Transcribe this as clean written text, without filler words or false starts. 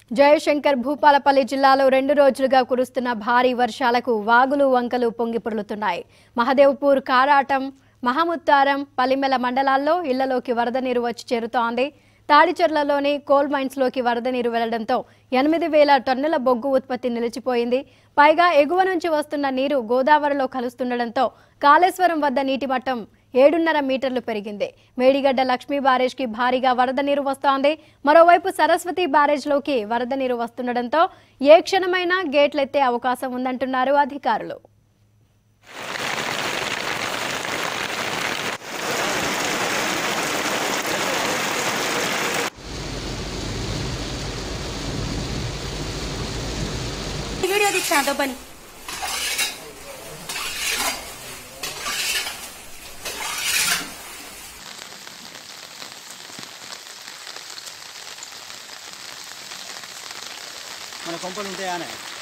Jayashankar Bhupalpally జిల్లాలో 2 రోజులుగా కురుస్తున్న భారీ వర్షాలకు వాగులు వంకలు పొంగిపొర్లుతున్నాయి. మహదేవ్పూర్, కారాటం, మహముత్తారం, పలిమెల మండలాల్లో ఇళ్లలోకి వరద నీరు వచ్చి చేరుతోంది. తాడిచెర్లలోని కోల్ మైన్స్ లోకి వరద నీరు వెళ్లడంతో 80,000 టన్నుల బొగ్గు ఉత్పత్తి నిలిచిపోయింది. పైగా ఎగువ నుంచి వస్తున్న నీరు గోదావరిలో కలుస్తుండడంతో కాళేశ్వరం వద్ద నీటి మట్టం 7.5 మీటర్లు పెరిగింది. మేడిగడ్డ లక్ష్మీ బ్యారేజ్ కి భారీగా వరద నీరు వస్తోంది. మరోవైపు సరస్వతి బ్యారేజ్ లోకి వరద నీరు వస్తుండడంతో ఏ క్షణమైనా గేట్లెత్తే అవకాశం ఉందంటున్నారు అధికారులు. వీడియో తీస్తా డబ్బని మన కొంపలు ఉంటాయా